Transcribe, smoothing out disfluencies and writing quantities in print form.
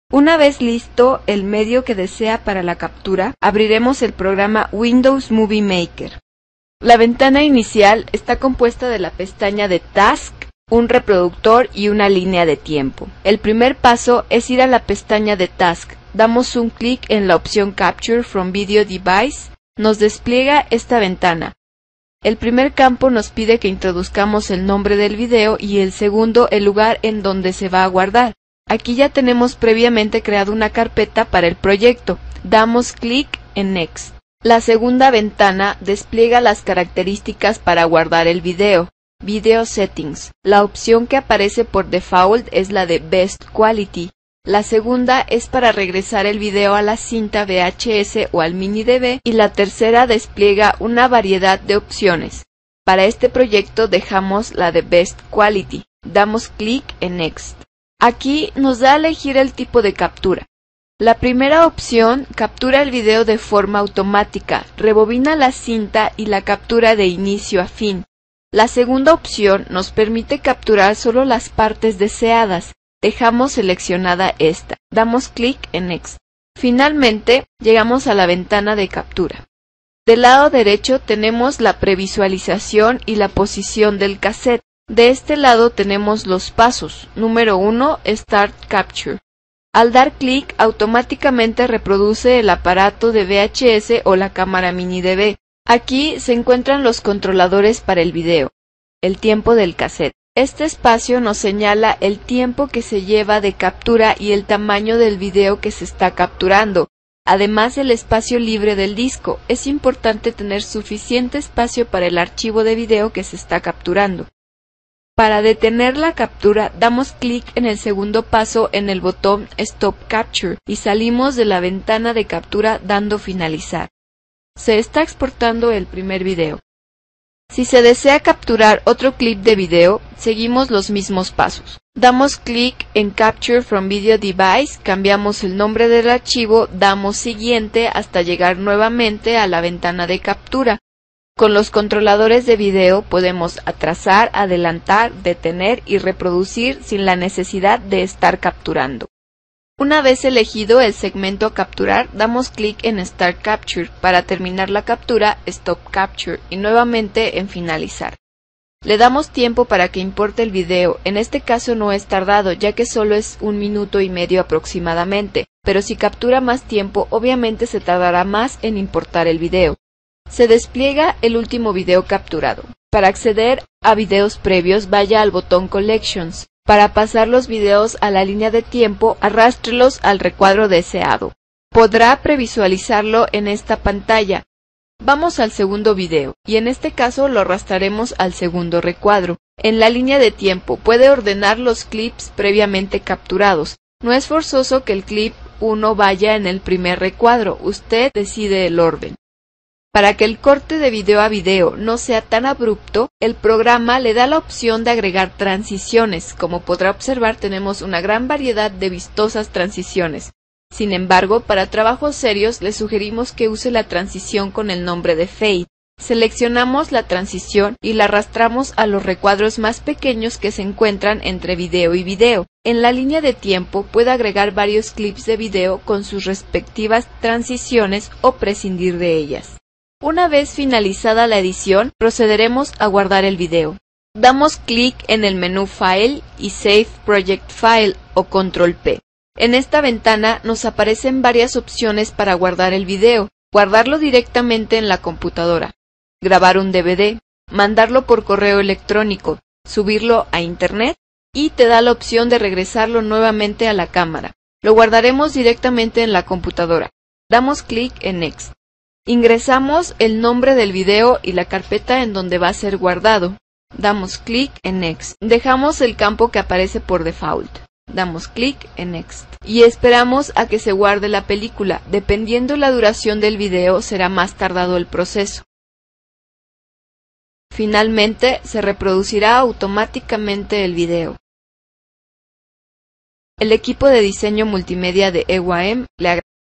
Una vez listo el medio que desea para la captura, abriremos el programa Windows Movie Maker. La ventana inicial está compuesta de la pestaña de Task, un reproductor y una línea de tiempo. El primer paso es ir a la pestaña de Task. Damos un clic en la opción Capture from Video Device. Nos despliega esta ventana. El primer campo nos pide que introduzcamos el nombre del video y el segundo el lugar en donde se va a guardar. Aquí ya tenemos previamente creado una carpeta para el proyecto. Damos clic en Next. La segunda ventana despliega las características para guardar el video. Video Settings. La opción que aparece por default es la de Best Quality. La segunda es para regresar el video a la cinta VHS o al mini DV y la tercera despliega una variedad de opciones. Para este proyecto dejamos la de Best Quality. Damos clic en Next. Aquí nos da a elegir el tipo de captura. La primera opción captura el video de forma automática, rebobina la cinta y la captura de inicio a fin. La segunda opción nos permite capturar solo las partes deseadas. Dejamos seleccionada esta. Damos clic en Next. Finalmente, llegamos a la ventana de captura. Del lado derecho tenemos la previsualización y la posición del cassette. De este lado tenemos los pasos. Número 1, Start Capture. Al dar clic, automáticamente reproduce el aparato de VHS o la cámara mini DV. Aquí se encuentran los controladores para el video. El tiempo del cassette. Este espacio nos señala el tiempo que se lleva de captura y el tamaño del video que se está capturando. Además, el espacio libre del disco. Es importante tener suficiente espacio para el archivo de video que se está capturando. Para detener la captura, damos clic en el segundo paso en el botón Stop Capture y salimos de la ventana de captura dando Finalizar. Se está exportando el primer video. Si se desea capturar otro clip de video, seguimos los mismos pasos. Damos clic en Capture from Video Device, cambiamos el nombre del archivo, damos Siguiente hasta llegar nuevamente a la ventana de captura. Con los controladores de video podemos atrasar, adelantar, detener y reproducir sin la necesidad de estar capturando. Una vez elegido el segmento a capturar, damos clic en Start Capture. Para terminar la captura, Stop Capture y nuevamente en Finalizar. Le damos tiempo para que importe el video. En este caso no es tardado, ya que solo es 1 minuto y medio aproximadamente, pero si captura más tiempo, obviamente se tardará más en importar el video. Se despliega el último video capturado. Para acceder a videos previos, vaya al botón Collections. Para pasar los videos a la línea de tiempo, arrástrelos al recuadro deseado. Podrá previsualizarlo en esta pantalla. Vamos al segundo video, y en este caso lo arrastraremos al segundo recuadro. En la línea de tiempo puede ordenar los clips previamente capturados. No es forzoso que el clip 1 vaya en el primer recuadro, usted decide el orden. Para que el corte de video a video no sea tan abrupto, el programa le da la opción de agregar transiciones. Como podrá observar, tenemos una gran variedad de vistosas transiciones. Sin embargo, para trabajos serios le sugerimos que use la transición con el nombre de Fade. Seleccionamos la transición y la arrastramos a los recuadros más pequeños que se encuentran entre video y video. En la línea de tiempo puede agregar varios clips de video con sus respectivas transiciones o prescindir de ellas. Una vez finalizada la edición, procederemos a guardar el video. Damos clic en el menú File y Save Project File o Control P. En esta ventana nos aparecen varias opciones para guardar el video. Guardarlo directamente en la computadora, grabar un DVD, mandarlo por correo electrónico, subirlo a internet y te da la opción de regresarlo nuevamente a la cámara. Lo guardaremos directamente en la computadora. Damos clic en Next. Ingresamos el nombre del video y la carpeta en donde va a ser guardado. Damos clic en Next. Dejamos el campo que aparece por default. Damos clic en Next. Y esperamos a que se guarde la película. Dependiendo la duración del video, será más tardado el proceso. Finalmente, se reproducirá automáticamente el video. El equipo de diseño multimedia de EWAM le agradece